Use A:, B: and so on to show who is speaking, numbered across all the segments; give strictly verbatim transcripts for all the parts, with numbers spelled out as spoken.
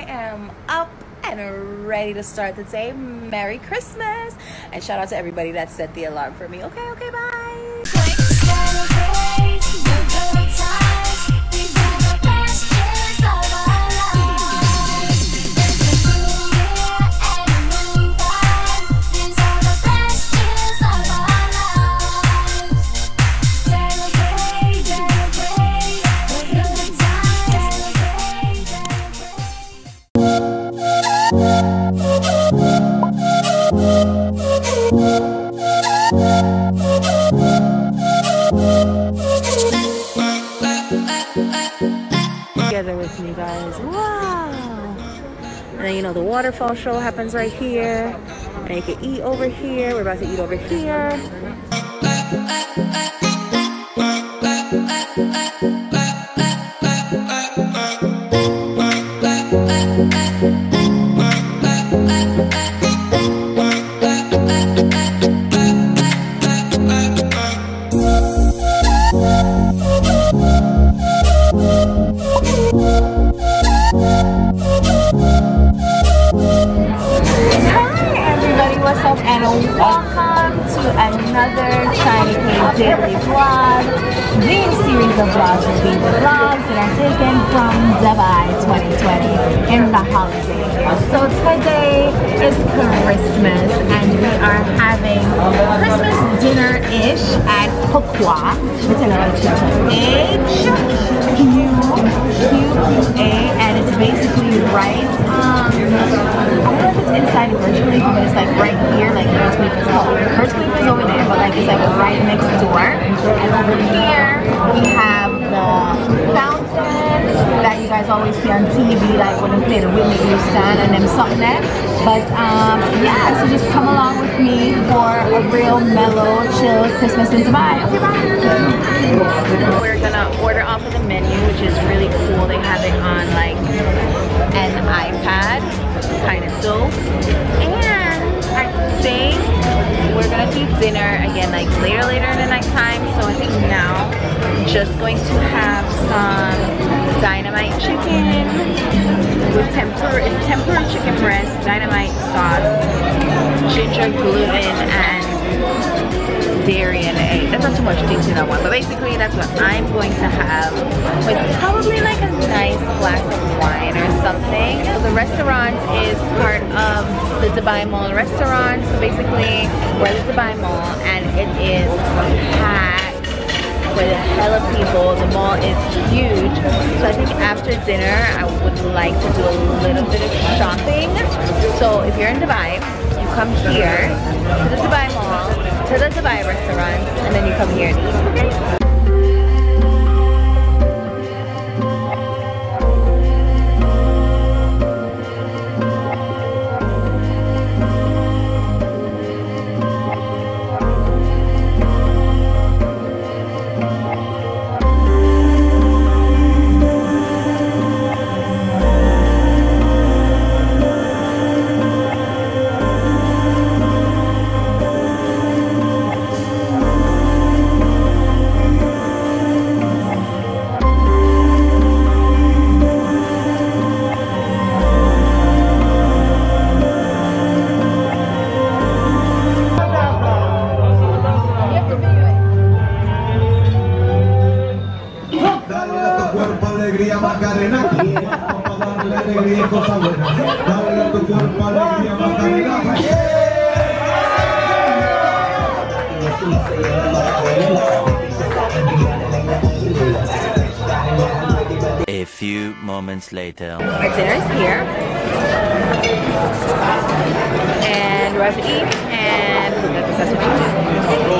A: am up and ready to start the day. Merry Christmas, and shout out to everybody that set the alarm for me. Okay, okay, bye.
B: Celebrate the good times. These are the best years of our lives. It's a new year and a new vibe. These are the best years of our lives. Celebrate, celebrate the good times. Celebrate,
A: Together with me, guys. Wow. And then, you know, the waterfall show happens right here, and you can eat over here. We're about to eat over here. What's up, and welcome to another ChineyK daily vlog. This series of vlogs will be the vlogs that are taken from Dubai twenty twenty in the holiday year. So today is Christmas, and we are having Christmas dinner-ish at Hokwa. It's H Q Q A, and it's basically right. Um, I don't know if it's inside virtually, but it's like right here, like Burj Khalifa is over. Burj Khalifa is over there, but like it's like right next door. And over here we have the fountain that you guys always see on T V, like when they play the Whitney Houston and them something there. But um, yeah, so just come along with me for a real mellow, chill Christmas in Dubai. Okay, bye. We're gonna order off of the menu, which is really cool. They have it on like an iPad, kind of dope. And I think we're gonna do dinner again like later later in the night time. So I think now I'm just going to have some dynamite chicken with tempura tempura chicken breast, dynamite sauce, ginger, gluten, and dairy and egg. That's not too much things in that one, but basically that's what I'm going to have with probably like a nice glass of wine or something. So the restaurant is part of the Dubai Mall restaurant. So basically we're at the Dubai Mall and it is packed with a hell of people. The mall is huge. So I think after dinner I would like to do a little bit of shopping. So if you're in Dubai, you come here to the Dubai Mall, to the Dubai restaurant, and then you come here and eat, okay?
C: A few moments later.
A: Our dinner is here, and we're about to eat, and that's what we do.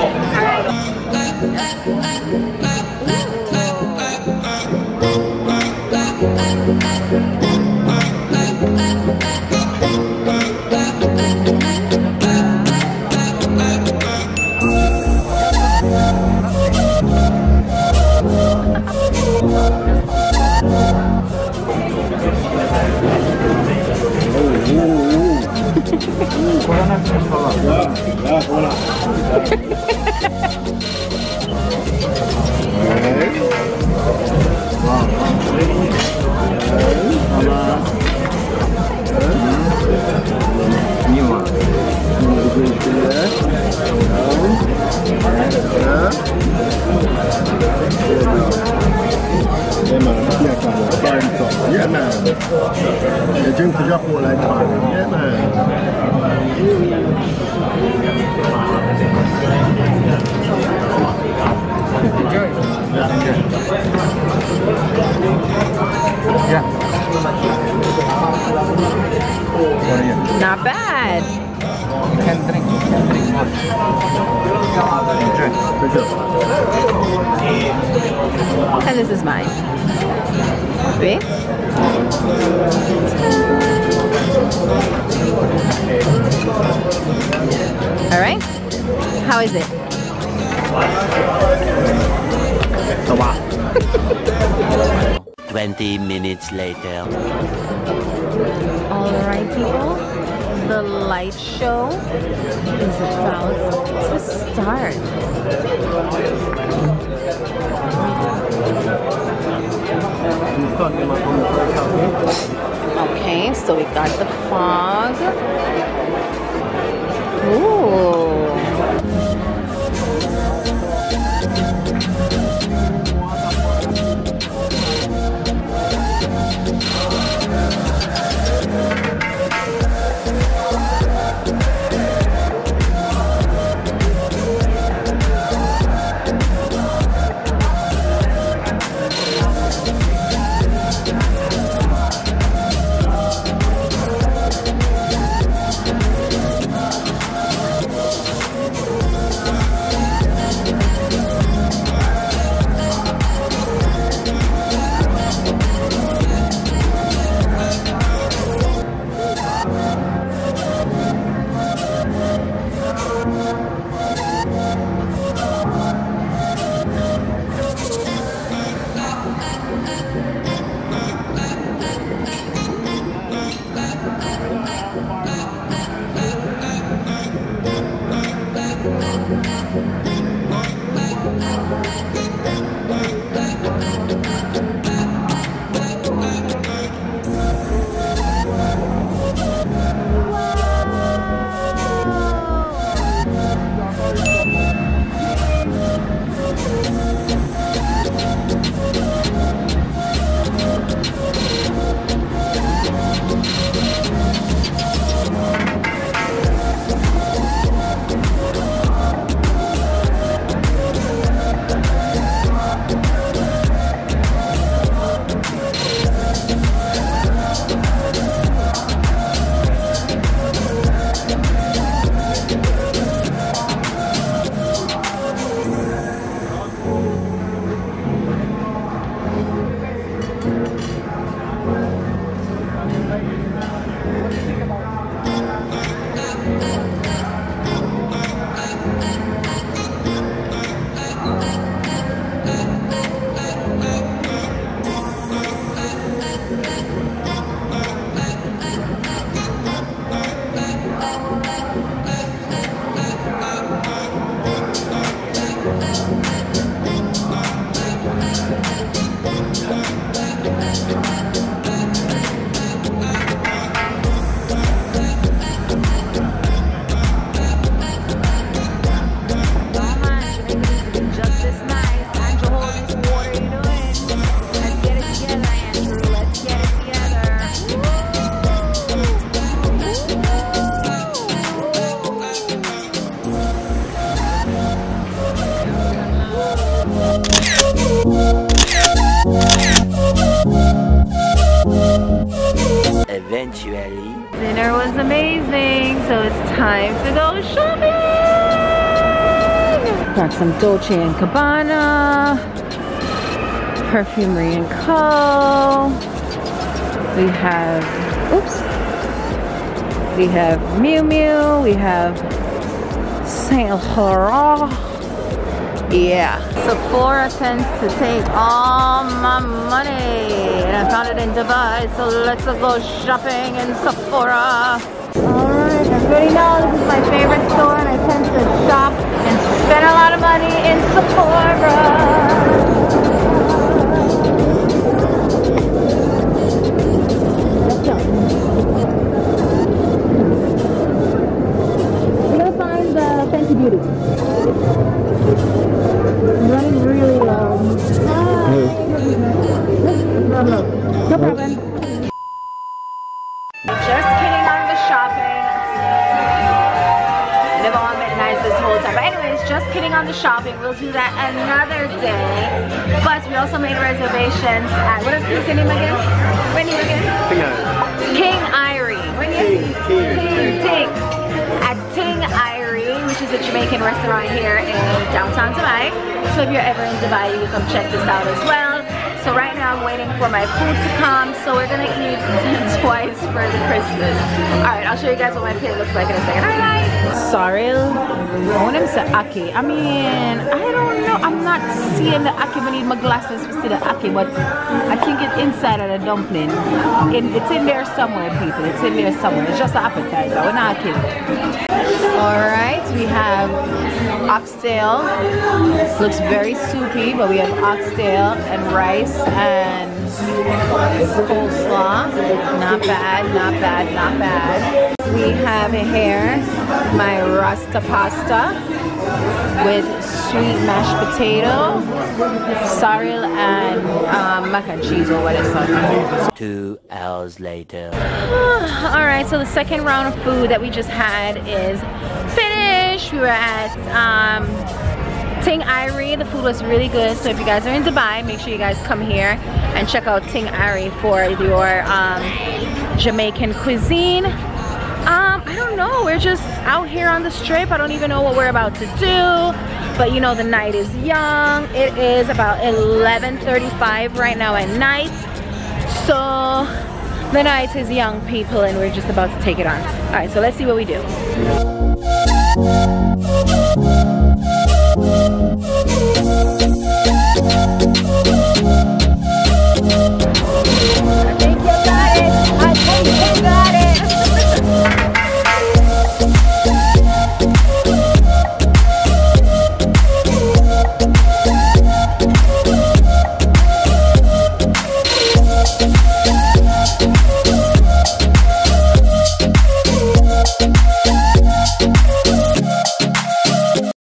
D: Yeah, man. Yeah, man. The drink is up all like fun. Yeah, man. Enjoy. Yeah, enjoy. Yeah.
A: Not bad.
D: You can drink, you can drink more. Enjoy. Good job.
A: And this is mine. See? All right. How is it?
D: So what?
C: Twenty minutes later.
A: All right, people. The light show is about to start. Okay, so we got the fog. Ooh.
C: Eventually.
A: Dinner was amazing, so it's time to go shopping! Got some Dolce and Gabbana, Perfumery and Co. We have, oops. We have Miu Miu, we have Saint Laurent. Yeah. Sephora tends to take all my money, and I found it in Dubai, so let's go shopping in Sephora. Alright, everybody knows this is my favorite store, and I tend to shop and spend a lot of money in Sephora. We're gonna find the Fenty Beauty. I'm running really low. Hi. on the shopping. We'll do that another day. But we also made reservations at, what is the name again? What name again? King Irie. What name? Ting. Ting. Ting. At Ting Irie, which is a Jamaican restaurant here in downtown Dubai. So if you're ever in Dubai, you can come check this out as well. So right now I'm waiting for my food to come. So we're gonna eat twice for the Christmas. Alright, I'll show you guys what my plate looks like in a second. Alright guys. Sorrel. I want him to say Aki. I mean, I don't know. I'm not seeing the Aki. I need my glasses to see the Aki, but I think it's inside of the dumpling. In, it's in there somewhere, people. It's in there somewhere. It's just an appetizer. We're not kidding. Alright, we have oxtail. Looks very soupy, but we have oxtail and rice and coleslaw. Not bad, not bad, not bad. We have here my rasta pasta with sweet mashed potato, sorrel, and um, mac and cheese or what is it.
C: Two hours later.
A: Alright, so the second round of food that we just had is finished. We were at um, Ting Irie. The food was really good. So if you guys are in Dubai, make sure you guys come here and check out Ting Irie for your um, Jamaican cuisine. Um, I don't know, we're just out here on the strip. I don't even know what we're about to do, but you know the night is young. It is about eleven thirty-five right now at night, so the night is young, people, and we're just about to take it on. All right, so let's see what we do.